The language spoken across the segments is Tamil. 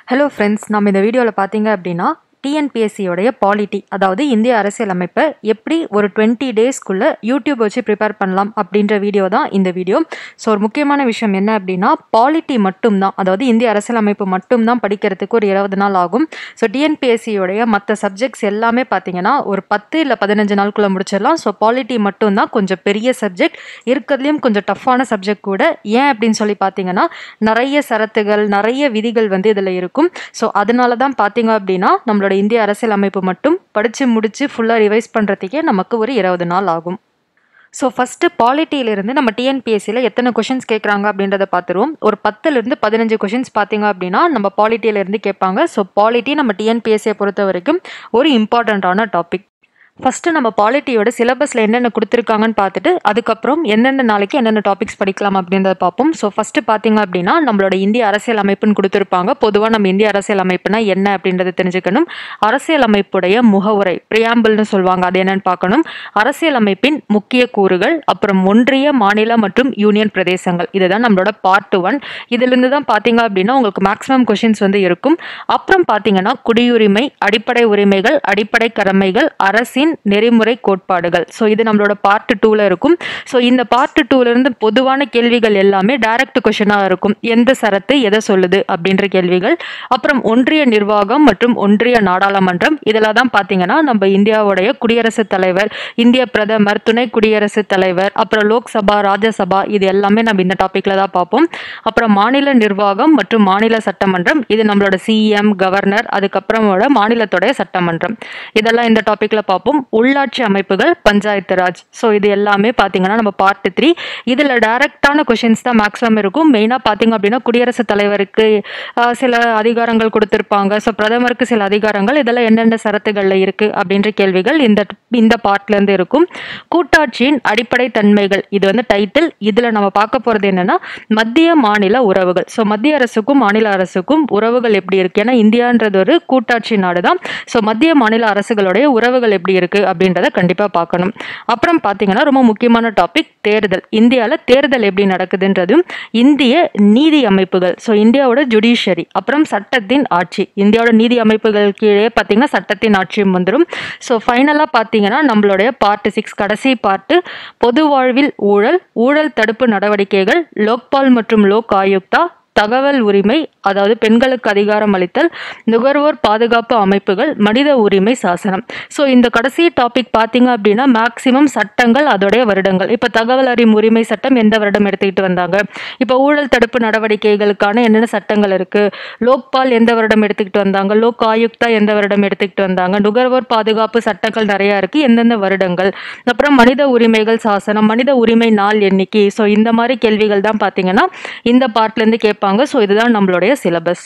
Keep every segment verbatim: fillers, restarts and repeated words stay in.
ஹலோ ஃப்ரெண்ட்ஸ், நம்ம இந்த வீடியோவில் பார்த்தீங்க அப்படின்னா டிஎன்பிஎஸ்சியோடைய பாலிட்டி, அதாவது இந்திய அரசியலமைப்பை எப்படி ஒரு டுவெண்ட்டி டேஸ்க்குள்ளே யூடியூப் வச்சு ப்ரிப்பேர் பண்ணலாம் அப்படின்ற வீடியோ தான் இந்த வீடியோ. ஸோ ஒரு முக்கியமான விஷயம் என்ன அப்படின்னா, பாலிட்டி மட்டும்தான், அதாவது இந்திய அரசியலமைப்பு மட்டும்தான் படிக்கிறதுக்கு ஒரு இருபது நாள் ஆகும். ஸோ டிஎன்பிஎஸ்சியோடைய மற்ற சப்ஜெக்ட்ஸ் எல்லாமே பார்த்தீங்கன்னா ஒரு பத்து இல்லை பதினஞ்சு நாளுக்குள்ளே முடிச்சிடலாம். ஸோ பாலிட்டி மட்டும்தான் கொஞ்சம் பெரிய சப்ஜெக்ட், இருக்கிறதுலையும் கொஞ்சம் டஃப்பான சப்ஜெக்ட் கூட. ஏன் அப்படின்னு சொல்லி பார்த்தீங்கன்னா, நிறைய சரத்துகள், நிறைய விதிகள் வந்து இதில் இருக்கும். ஸோ அதனால தான் பார்த்தீங்க அப்படின்னா நம்மளோட இந்திய அரசியலமைப்பு மட்டும் படித்து முடித்து ஃபுல்லாக ரிவைஸ் பண்ணுறதுக்கே நமக்கு ஒரு இருபது நாள் ஆகும். ஸோ ஃபஸ்ட்டு பாலிட்டியிலிருந்து நம்ம டிஎன்பிஎஸ்சியில் எத்தனை கொஷின்ஸ் கேட்குறாங்க அப்படின்றத பார்த்துருவோம். ஒரு பத்துலேருந்து பதினஞ்சு கொஷின்ஸ் பார்த்தீங்க அப்படின்னா நம்ம பாலிட்டியிலேருந்து கேட்பாங்க. ஸோ பாலிட்டி நம்ம டிஎன்பிஎஸ்சியை பொறுத்த வரைக்கும் ஒரு இம்பார்ட்டண்ட்டான டாபிக். ஃபஸ்ட்டு நம்ம பாலிட்டியோட சிலபஸில் என்னென்ன கொடுத்துருக்காங்கன்னு பார்த்துட்டு அதுக்கப்புறம் எந்தெந்த நாளைக்கு என்னென்ன டாபிக்ஸ் படிக்கலாம் அப்படின்றத பார்ப்போம். ஸோ ஃபஸ்ட்டு பார்த்தீங்க அப்படின்னா நம்மளோட இந்திய அரசியல் அமைப்புன்னு கொடுத்துருப்பாங்க. பொதுவாக நம்ம இந்திய அரசியல் அமைப்புனா என்ன அப்படின்றத தெரிஞ்சுக்கணும். அரசியல் அமைப்புடைய முகவுரை, பிரியாம்பிள்னு சொல்லுவாங்க, அது என்னன்னு பார்க்கணும். அரசியல் அமைப்பின் முக்கிய கூறுகள், அப்புறம் ஒன்றிய, மாநில மற்றும் யூனியன் பிரதேசங்கள், இதுதான் நம்மளோட பார்ட் ஒன். இதுலேருந்து தான் பார்த்தீங்க அப்படின்னா உங்களுக்கு மேக்ஸிமம் கொஷின்ஸ் வந்து இருக்கும். அப்புறம் பார்த்தீங்கன்னா குடியுரிமை, அடிப்படை உரிமைகள், அடிப்படை கடமைகள், அரசின் நெறிமுறை கோட்பாடுகள். ஸோ இது நம்மளோட பார்ட் டூவில் இருக்கும். ஸோ இந்த பார்ட் டூலேருந்து பொதுவான கேள்விகள் எல்லாமே டைரக்ட் கொஷனாக இருக்கும். எந்த சரத்து எதை சொல்லுது அப்படின்ற கேள்விகள். அப்புறம் ஒன்றிய நிர்வாகம் மற்றும் ஒன்றிய நாடாளுமன்றம், இதில் தான் பார்த்தீங்கன்னா நம்ம இந்தியாவுடைய குடியரசுத் தலைவர், இந்திய பிரதமர், துணை குடியரசுத் தலைவர், அப்புறம் லோக்சபா, ராஜ்யசபா, இது எல்லாமே நம்ம இந்த டாப்பிக்கில் தான் பார்ப்போம். அப்புறம் மாநில நிர்வாகம் மற்றும் மாநில சட்டமன்றம், இது நம்மளோட சிஎம், கவர்னர், அதுக்கப்புறம் மாநிலத்தோடைய சட்டமன்றம், இதெல்லாம் இந்த டாப்பிக்கில் பார்ப்போம். உள்ளாட்சி அமைப்புகள், பஞ்சாயத்து ராஜ், ஸோ இது எல்லாமே பார்த்தீங்கன்னா நம்ம பார்ட் த்ரீ. இதில் டைரக்டான கொஷின்ஸ் தான் மேக்ஸிமம் இருக்கும். மெயினாக பார்த்தீங்க அப்படின்னா குடியரசுத் தலைவருக்கு சில அதிகாரங்கள் கொடுத்துருப்பாங்க. ஸோ பிரதமருக்கு சில அதிகாரங்கள், இதெல்லாம் என்னென்ன சரத்துகளில் இருக்குது அப்படின்ற கேள்விகள் இந்த இந்த பார்ட்லேருந்து இருக்கும். கூட்டாட்சியின் அடிப்படை தன்மைகள், இது வந்து டைட்டில். இதில் நம்ம பார்க்க போகிறது என்னென்னா மத்திய மாநில உறவுகள். ஸோ மத்திய அரசுக்கும் மாநில அரசுக்கும் உறவுகள் எப்படி இருக்குது, ஏன்னா இந்தியான்றது ஒரு கூட்டாட்சி நாடு தான். ஸோ மத்திய மாநில அரசுகளுடைய உறவுகள் எப்படி இருக்குது அப்படின்றத கண்டிப்பாக பார்க்கணும். அப்புறம் பார்த்தீங்கன்னா ரொம்ப முக்கியமான டாபிக் தேர்தல். இந்தியாவில் தேர்தல் எப்படி நடக்குதுன்றதும், இந்திய நீதி அமைப்புகள், ஸோ இந்தியாவோட ஜுடிஷியரி, அப்புறம் சட்டத்தின் ஆட்சி, இந்தியாவோட நீதி அமைப்புகள் கீழே பார்த்தீங்கன்னா சட்டத்தின் ஆட்சியும் வந்துடும். ஸோ ஃபைனலாக பார்த்தீங்கன்னா நம்மளுடைய பார்ட் சிக்ஸ், கடைசி பார்ட்டு, பொது வாழ்வில் ஊழல், ஊழல் தடுப்பு நடவடிக்கைகள், லோக்பால் மற்றும் லோக் ஆயுக்தா, தகவல் உரிமை, அதாவது பெண்களுக்கு அதிகாரம் அளித்தல், நுகர்வோர் பாதுகாப்பு அமைப்புகள், மனித உரிமை சாசனம். ஸோ இந்த கடைசி டாபிக் பார்த்தீங்க அப்படின்னா மேக்சிமம் சட்டங்கள், அதோடைய வருடங்கள். இப்போ தகவல் அறியும் உரிமை சட்டம் எந்த வருடம் எடுத்துக்கிட்டு வந்தாங்க, இப்போ ஊழல் தடுப்பு நடவடிக்கைகளுக்கான என்னென்ன சட்டங்கள் இருக்குது, லோக்பால் எந்த வருடம் எடுத்துக்கிட்டு வந்தாங்க, லோக் ஆயுக்தா எந்த வருடம் எடுத்துக்கிட்டு வந்தாங்க, நுகர்வோர் பாதுகாப்பு சட்டங்கள் நிறையா இருக்குது, எந்தெந்த வருடங்கள், அப்புறம் மனித உரிமைகள் சாசனம், மனித உரிமை நாள் எண்ணிக்கை. ஸோ இந்த மாதிரி கேள்விகள் தான் பார்த்தீங்கன்னா இந்த பார்ட்லேருந்து கேட்பாங்க. ஸோ இதுதான் நம்மளுடைய சிலபஸ்.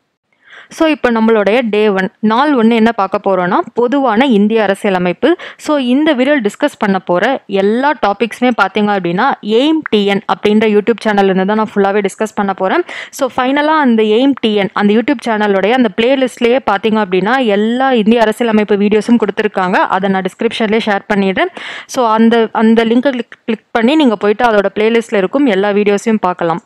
ஸோ இப்போ நம்மளுடைய டே ஒன், நாள் ஒன்று என்ன பார்க்க போகிறோன்னா பொதுவான இந்திய அரசியலமைப்பு. ஸோ இந்த வீடியோ டிஸ்கஸ் பண்ண போகிற எல்லா டாபிக்ஸுமே பார்த்தீங்க அப்படின்னா எய்ம் டிஎன் அப்படின்ற யூடியூப் சேனல்லேருந்து தான் நான் ஃபுல்லாகவே டிஸ்கஸ் பண்ண போகிறேன். ஸோ ஃபைனலாக அந்த எய்ம் டிஎன் அந்த யூடியூப் சேனலோடைய அந்த பிளேலிஸ்ட்லேயே பார்த்தீங்க அப்படின்னா எல்லா இந்திய அரசியலமைப்பு வீடியோஸும் கொடுத்துருக்காங்க. அதை நான் டிஸ்கிரிப்ஷன்லேயே ஷேர் பண்ணிடுறேன். ஸோ அந்த அந்த லிங்கை கிளிக் கிளிக் பண்ணி நீங்கள் போயிட்டு அதோட பிளேலிஸ்ட்டில் இருக்கும் எல்லா வீடியோஸையும் பார்க்கலாம்.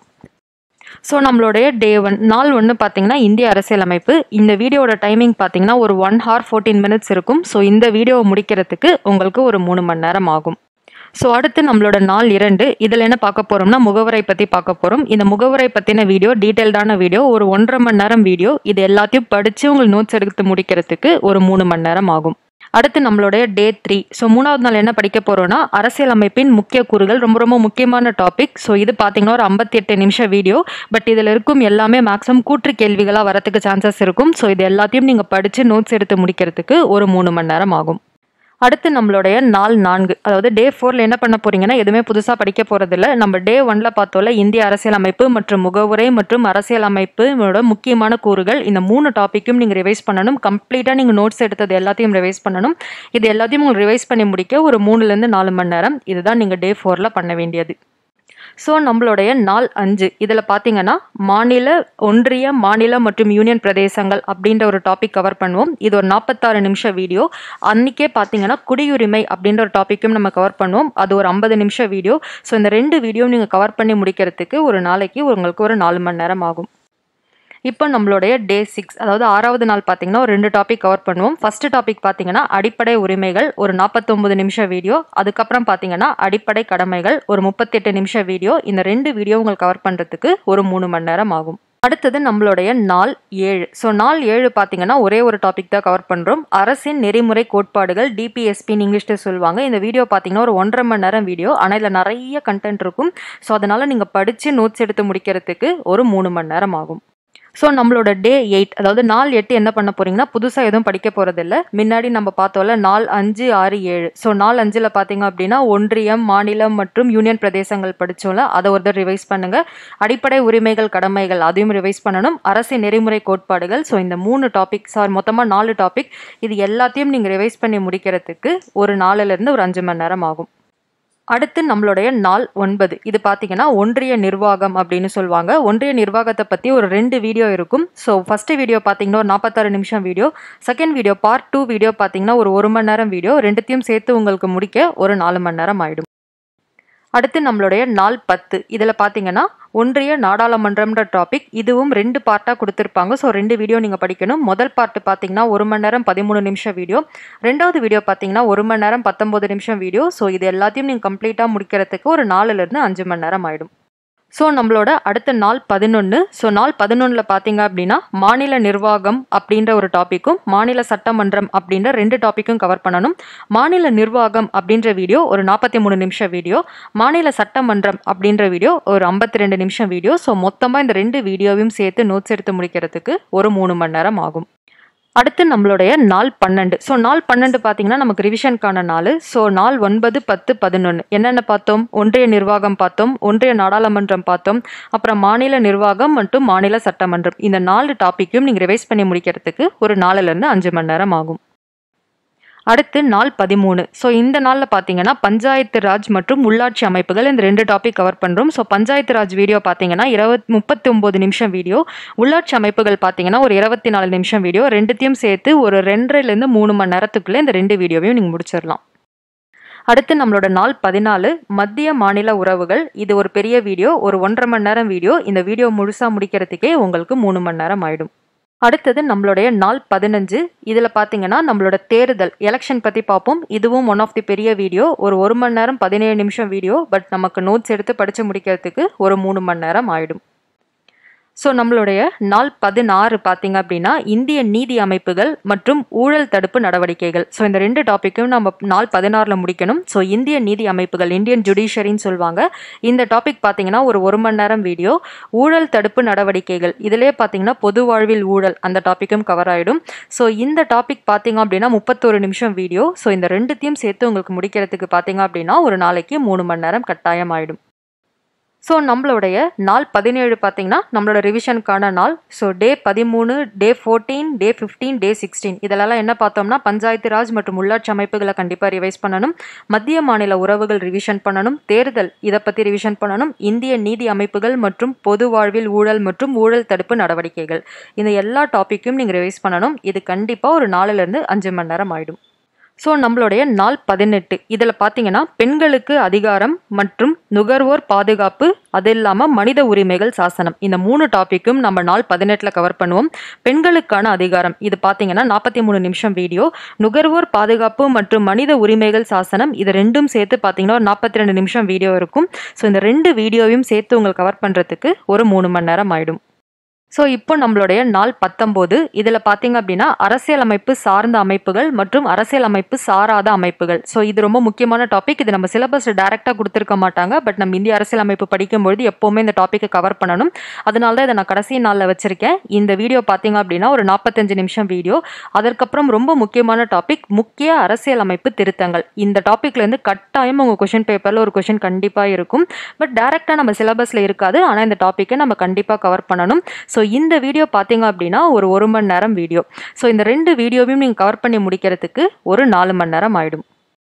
ஸோ நம்மளுடைய டே ஒன், நாள் ஒன்று பார்த்தீங்கன்னா இந்திய அரசியலமைப்பு. இந்த வீடியோட டைமிங் பார்த்தீங்கன்னா ஒரு ஒன் ஹவர் ஃபோர்டீன் மினிட்ஸ் இருக்கும். ஸோ இந்த வீடியோவை முடிக்கிறதுக்கு உங்களுக்கு ஒரு மூணு மணி நேரம் ஆகும். ஸோ அடுத்து நம்மளோட நாள் இரண்டு, இதில் என்ன பார்க்க போகிறோம்னா முகவரை பற்றி பார்க்க போகிறோம். இந்த முகவரை பற்றின வீடியோ, டீட்டெயில்டான வீடியோ, ஒரு ஒன்றரை மணி நேரம் வீடியோ. இது எல்லாத்தையும் படித்து உங்களுக்கு நோட்ஸ் எடுத்து முடிக்கிறதுக்கு ஒரு மூணு மணி நேரம் ஆகும். அடுத்து நம்மளுடைய டே த்ரீ, ஸோ மூணாவது நாள் என்ன படிக்க போகிறோன்னா அரசியலமைப்பின் முக்கிய கூறுகள், ரொம்ப ரொம்ப முக்கியமான டாபிக். ஸோ இது பார்த்தீங்கன்னா ஒரு ஐம்பத்தி எட்டு நிமிஷம் வீடியோ. பட் இதில் இருக்கும் எல்லாமே மேக்ஸிமம் கூற்று கேள்விகளாக வரத்துக்கு சான்சஸ் இருக்கும். ஸோ இது எல்லாத்தையும் நீங்கள் படித்து நோட்ஸ் எடுத்து முடிக்கிறதுக்கு ஒரு மூணு மணி நேரம் ஆகும். அடுத்து நம்மளுடைய நாள் நான்கு, அதாவது டே ஃபோரில் என்ன பண்ண போறீங்கன்னா எதுவுமே புதுசாக படிக்க போகிறதில்ல. நம்ம டே ஒன்ல பார்த்தோம்ல இந்திய அரசியலமைப்பு மற்றும் முகவுரை மற்றும் அரசியலமைப்போட முக்கியமான கூறுகள், இந்த மூணு டாப்பிக்கும் நீங்கள் ரிவைஸ் பண்ணணும். கம்ப்ளீட்டாக நீங்கள் நோட்ஸ் எடுத்தது எல்லாத்தையும் ரிவைஸ் பண்ணணும். இது எல்லாத்தையும் உங்களுக்கு ரிவைஸ் பண்ணி முடிக்க ஒரு மூணுலேருந்து நாலு மணி நேரம். இதுதான் நீங்கள் டே ஃபோரில் பண்ண வேண்டியது. ஸோ நம்மளுடைய நாள் அஞ்சு, இதில் பார்த்தீங்கன்னா மாநில, ஒன்றிய, மாநில மற்றும் யூனியன் பிரதேசங்கள் அப்படின்ற ஒரு டாபிக் கவர் பண்ணுவோம். இது ஒரு நாற்பத்தாறு நிமிஷம் வீடியோ. அன்றைக்கே பார்த்தீங்கன்னா குடியுரிமை அப்படின்ற ஒரு டாப்பிக்கும் நம்ம கவர் பண்ணுவோம். அது ஒரு ஐம்பது நிமிஷம் வீடியோ. ஸோ இந்த ரெண்டு வீடியோ நீங்கள் கவர் பண்ணி முடிக்கிறதுக்கு ஒரு நாளைக்கு உங்களுக்கு ஒரு நாலு மணி நேரம் ஆகும். இப்போ நம்மளுடைய டே சிக்ஸ் அதாவது ஆறாவது நாள் பார்த்தீங்கன்னா ஒரு ரெண்டு டாபிக் கவர் பண்ணுவோம். ஃபர்ஸ்ட் டாபிக் பார்த்தீங்கன்னா அடிப்படை உரிமைகள் ஒரு நாற்பத்தொன்பது நிமிஷம் வீடியோ. அதுக்கப்புறம் பார்த்தீங்கன்னா அடிப்படை கடமைகள் ஒரு முப்பத்தெட்டு நிமிஷம் வீடியோ. இந்த ரெண்டு வீடியோ உங்களுக்கு கவர் பண்ணுறதுக்கு ஒரு மூணு மணி நேரம் ஆகும். அடுத்தது நம்மளுடைய நாள் ஏழு. ஸோ நாள் ஏழு பார்த்தீங்கன்னா ஒரே ஒரு டாபிக் தான் கவர் பண்ணுறோம். அரசின் நெறிமுறை கோட்பாடுகள் டிபிஎஸ்பின்னு இங்கிலீஷில் சொல்லுவாங்க. இந்த வீடியோ பார்த்தீங்கன்னா ஒரு ஒன்றரை மணி நேரம் வீடியோ. ஆனால் இதில் நிறைய கண்டென்ட் இருக்கும். ஸோ அதனால் நீங்கள் படித்து நோட்ஸ் எடுத்து முடிக்கிறதுக்கு ஒரு மூணு மணி நேரம் ஆகும். ஸோ நம்மளோட டே எயிட் அதாவது நாள் எட்டு என்ன பண்ண போறீங்கன்னா புதுசாக எதுவும் படிக்க போகிறதில்ல. முன்னாடி நம்ம பார்த்தோம்ல நாள் அஞ்சு ஆறு ஏழு. ஸோ நாள் அஞ்சில் பார்த்தீங்க அப்படின்னா ஒன்றியம் மாநிலம் மற்றும் யூனியன் பிரதேசங்கள் படித்தோம்ல அதை ஒரு தடவை ரிவைஸ் பண்ணுங்கள். அடிப்படை உரிமைகள் கடமைகள் அதையும் ரிவைஸ் பண்ணணும். அரசின் நெறிமுறை கோட்பாடுகள். ஸோ இந்த மூணு டாபிக் சார் மொத்தமாக நாலு டாபிக் இது எல்லாத்தையும் நீங்கள் ரிவைஸ் பண்ணி முடிக்கிறதுக்கு ஒரு நாலுலேருந்து ஒரு அஞ்சு மணி நேரம் ஆகும். அடுத்து நம்மளுடைய நாள் ஒன்பது. இது பார்த்தீங்கன்னா ஒன்றிய நிர்வாகம் அப்படின்னு சொல்லுவாங்க. ஒன்றிய நிர்வாகத்தை பற்றி ஒரு ரெண்டு வீடியோ இருக்கும். ஸோ ஃபர்ஸ்ட் வீடியோ பார்த்தீங்கன்னா ஒரு நாற்பத்தாறு நிமிஷம் video. Second video part two video பார்த்தீங்கன்னா ஒரு ஒரு மணி நேரம் வீடியோ. ரெண்டுத்தையும் சேர்த்து உங்களுக்கு முடிக்க ஒரு நாலு மணி நேரம் ஆயிடும். அடுத்து நம்மளுடைய நாள் பத்து. இதில் பார்த்தீங்கன்னா ஒன்றிய நாடாளுமன்றம்ன்ற டாபிக். இதுவும் ரெண்டு பார்ட்டாக கொடுத்துருப்பாங்க. ஸோ ரெண்டு வீடியோ நீங்கள் படிக்கணும். முதல் பார்ட்டு பார்த்தீங்கன்னா ஒரு மணி நேரம் பதிமூணு நிமிஷம் வீடியோ. ரெண்டாவது வீடியோ பார்த்தீங்கன்னா ஒரு மணி நேரம் பத்தொம்பது நிமிஷம் வீடியோ. ஸோ இது எல்லாத்தையும் நீங்கள் கம்ப்ளீட்டாக முடிக்கிறதுக்கு ஒரு நாலுலேருந்து அஞ்சு மணி நேரம் ஆகிடும். ஸோ நம்மளோட அடுத்த நாள் பதினொன்று. ஸோ நாள் பதினொன்றில் பார்த்தீங்க அப்படின்னா மாநில நிர்வாகம் அப்படின்ற ஒரு டாப்பிக்கும் மாநில சட்டமன்றம் அப்படின்ற ரெண்டு டாப்பிக்கும் கவர் பண்ணணும். மாநில நிர்வாகம் அப்படின்ற வீடியோ ஒரு நாற்பத்தி மூணு நிமிஷம் வீடியோ. மாநில சட்டமன்றம் அப்படின்ற வீடியோ ஒரு ஐம்பத்தி ரெண்டு நிமிஷம் வீடியோ. ஸோ மொத்தமாக இந்த ரெண்டு வீடியோவையும் சேர்த்து நோட்ஸ் எடுத்து முடிக்கிறதுக்கு ஒரு மூணு மணி நேரம் ஆகும். அடுத்து நம்மளுடைய நாள் பன்னெண்டு. ஸோ நாள் பன்னெண்டு பார்த்தீங்கன்னா நமக்கு ரிவிஷனுக்கான நாள். ஸோ நாள் ஒன்பது பத்து பதினொன்று என்னென்ன பார்த்தோம்? ஒன்றிய நிர்வாகம் பார்த்தோம், ஒன்றிய நாடாளுமன்றம் பார்த்தோம், அப்புறம் மாநில நிர்வாகம் மற்றும் மாநில சட்டமன்றம். இந்த நாலு டாப்பிக்கும் நீங்கள் ரிவைஸ் பண்ணி முடிக்கிறதுக்கு ஒரு நாலுலேருந்து அஞ்சு மணி நேரம் ஆகும். அடுத்து நாள் பதிமூணு. ஸோ இந்த நாளில் பார்த்தீங்கன்னா பஞ்சாயத்து ராஜ் மற்றும் உள்ளாட்சி அமைப்புகள் இந்த ரெண்டு டாபிக் கவர் பண்ணுறோம். ஸோ பஞ்சாயத்து ராஜ் வீடியோ பார்த்தீங்கன்னா இருபத் முப்பத்தி ஒம்பது நிமிஷம் வீடியோ. உள்ளாட்சி அமைப்புகள் பார்த்தீங்கன்னா ஒரு இருபத்தி நாலு நிமிஷம் வீடியோ. ரெண்டுத்தையும் சேர்த்து ஒரு ரெண்டரைலேருந்து மூணு மணி நேரத்துக்குள்ளே இந்த ரெண்டு வீடியோவையும் நீங்கள் முடிச்சிடலாம். அடுத்து நம்மளோட நாள் பதினாலு மத்திய மாநில உறவுகள். இது ஒரு பெரிய வீடியோ, ஒரு ஒன்றரை மணி நேரம் வீடியோ. இந்த வீடியோ முழுசாக முடிக்கிறதுக்கே உங்களுக்கு மூணு மணி நேரம் ஆயிடும். அடுத்தது நம்மளுடைய நாள் பதினஞ்சு. இதில் பார்த்தீங்கன்னா நம்மளோட தேர்தல் எலெக்ஷன் பற்றி பார்ப்போம். இதுவும் ஒன் ஆஃப் தி பெரிய வீடியோ, ஒரு ஒரு மணி நேரம் பதினேழு நிமிஷம் வீடியோ. பட் நமக்கு நோட்ஸ் எடுத்து படித்து முடிக்கிறதுக்கு ஒரு மூணு மணி நேரம் ஆயிடும். ஸோ நம்மளுடைய நாள் பதினாறு பார்த்தீங்க அப்படின்னா இந்திய நீதி அமைப்புகள் மற்றும் ஊழல் தடுப்பு நடவடிக்கைகள். ஸோ இந்த ரெண்டு டாப்பிக்கும் நம்ம நாள் பதினாறில் முடிக்கணும். ஸோ இந்திய நீதி அமைப்புகள் இந்தியன் ஜுடிஷியரின்னு சொல்லுவாங்க. இந்த டாபிக் பார்த்தீங்கன்னா ஒரு ஒரு மணி நேரம் வீடியோ. ஊழல் தடுப்பு நடவடிக்கைகள் இதிலே பார்த்தீங்கன்னா பொது வாழ்வில் ஊழல் அந்த டாப்பிக்கும் கவர் ஆகிடும். ஸோ இந்த டாபிக் பார்த்தீங்க அப்படின்னா முப்பத்தொரு நிமிஷம் வீடியோ. ஸோ இந்த ரெண்டுத்தையும் சேர்த்து உங்களுக்கு முடிக்கிறதுக்கு பார்த்தீங்க அப்படின்னா ஒரு நாளைக்கு மூணு மணி நேரம் கட்டாயம் ஆகிடும். ஸோ நம்மளுடைய நாள் பதினேழு பார்த்தீங்கன்னா நம்மளோட ரிவிஷனுக்கான நாள். ஸோ டே பதிமூணு, day fourteen, day fifteen, day sixteen இதெல்லாம் என்ன பார்த்தோம்னா பஞ்சாயத்து ராஜ் மற்றும் உள்ளாட்சி அமைப்புகளை கண்டிப்பாக ரிவைஸ் பண்ணணும். மத்திய மாநில உறவுகள் ரிவிஷன் பண்ணணும். தேர்தல் இதை பற்றி ரிவிஷன் பண்ணணும். இந்திய நீதி அமைப்புகள் மற்றும் பொது வாழ்வில் ஊழல் மற்றும் ஊழல் தடுப்பு நடவடிக்கைகள் இந்த எல்லா டாப்பிக்கும் நீங்கள் ரிவைஸ் பண்ணணும். இது கண்டிப்பாக ஒரு நாலுலேருந்து அஞ்சு மணி நேரம் ஆகிடும். ஸோ நம்மளுடைய நாள் பதினெட்டு. இதில் பார்த்தீங்கன்னா பெண்களுக்கு அதிகாரம் மற்றும் நுகர்வோர் பாதுகாப்பு, அது இல்லாமல் மனித உரிமைகள் சாசனம் இந்த மூணு டாப்பிக்கும் நம்ம நாள் பதினெட்டில் கவர் பண்ணுவோம். பெண்களுக்கான அதிகாரம் இது பார்த்தீங்கன்னா நாற்பத்தி மூணு நிமிஷம் வீடியோ. நுகர்வோர் பாதுகாப்பு மற்றும் மனித உரிமைகள் சாசனம் இது ரெண்டும் சேர்த்து பார்த்தீங்கன்னா ஒரு நாற்பத்தி ரெண்டு நிமிஷம் வீடியோ இருக்கும். ஸோ இந்த ரெண்டு வீடியோவையும் சேர்த்து உங்களுக்கு கவர் பண்ணுறதுக்கு ஒரு மூணு மணி நேரம் ஆகிடும். ஸோ இப்போ நம்மளுடைய நாள் பத்தொம்போது. இதில் பார்த்தீங்க அப்படின்னா அரசியலமைப்பு சார்ந்த அமைப்புகள் மற்றும் அரசியலமைப்பு சாராத அமைப்புகள். ஸோ இது ரொம்ப முக்கியமான டாபிக். இது நம்ம சிலபஸ் டைரெக்டாக கொடுத்துருக்க மாட்டாங்க. பட் நம்ம இந்திய அரசியலமைப்பு படிக்கும்பொழுது எப்போவுமே இந்த டாப்பிக்கை கவர் பண்ணணும். அதனால தான் இதை நான் கடைசி நாளில் வச்சுருக்கேன். இந்த வீடியோ பார்த்தீங்க அப்படின்னா ஒரு நாற்பத்தஞ்சு நிமிஷம் வீடியோ. அதற்கப்புறம் ரொம்ப முக்கியமான டாபிக் முக்கிய அரசியலமைப்பு திருத்தங்கள். இந்த டாப்பிக்லேருந்து கட்டாயம் உங்கள் கொஷின் பேப்பரில் ஒரு கொஷின் கண்டிப்பாக இருக்கும். பட் டைரெக்டாக நம்ம சிலபஸில் இருக்காது. ஆனால் இந்த டாப்பிக்கை நம்ம கண்டிப்பாக கவர் பண்ணணும். ஸோ இந்த வீடியோ பார்த்தீங்க அப்படின்னா ஒரு ஒரு மணி நேரம் வீடியோ. ஸோ இந்த ரெண்டு வீடியோவையும் நீங்கள் கவர் பண்ணி முடிக்கிறதுக்கு ஒரு நாலு மணி நேரம் ஆகிடும்.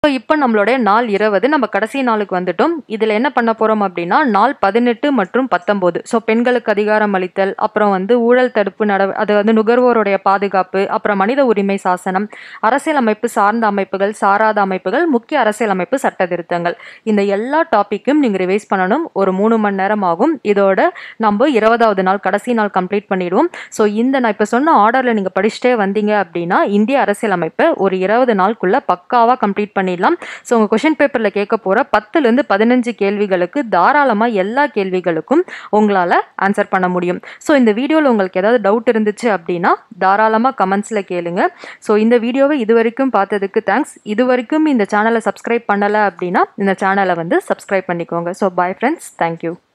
ஸோ இப்போ நம்மளுடைய நாள் இருபது நம்ம கடைசி நாளுக்கு வந்துட்டோம். இதில் என்ன பண்ண போகிறோம் அப்படின்னா நாள் பதினெட்டு மற்றும் பத்தொம்போது. ஸோ பெண்களுக்கு அதிகாரம் அளித்தல், அப்புறம் வந்து ஊழல் தடுப்பு நட அது வந்து நுகர்வோருடைய பாதுகாப்பு, அப்புறம் மனித உரிமை சாசனம், அரசியலமைப்பு சார்ந்த அமைப்புகள், சாராத அமைப்புகள், முக்கிய அரசியலமைப்பு சட்ட திருத்தங்கள், இந்த எல்லா டாப்பிக்கும் நீங்கள் ரிவைஸ் பண்ணணும். ஒரு மூணு மணி நேரம் ஆகும். இதோட நம்ம இருபதாவது நாள் கடைசி நாள் கம்ப்ளீட் பண்ணிடுவோம். ஸோ இந்த நான் இப்போ சொன்ன ஆர்டரில் நீங்கள் படிச்சுட்டே வந்தீங்க அப்படின்னா இந்திய அரசியலமைப்பை ஒரு இருபது நாளுக்குள்ள பக்காவாக கம்ப்ளீட் பண்ணிடலாம். ஸோ உங்கள் கொஷின் பேப்பரில் கேட்க போகிற பத்துலேருந்து பதினஞ்சு கேள்விகளுக்கு தாராளமாக எல்லா கேள்விகளுக்கும் உங்களால் ஆன்சர் பண்ண முடியும். ஸோ இந்த வீடியோவில் உங்களுக்கு ஏதாவது டவுட் இருந்துச்சு அப்படின்னா தாராளமாக கமெண்ட்ஸில் கேளுங்க. ஸோ இந்த வீடியோவை இது வரைக்கும் பார்த்ததுக்கு தேங்க்ஸ். இது வரைக்கும் இந்த சேனலை சப்ஸ்கிரைப் பண்ணலை அப்படின்னா இந்த சேனலை வந்து சப்ஸ்கிரைப் பண்ணிக்கோங்க. So bye friends, thank you.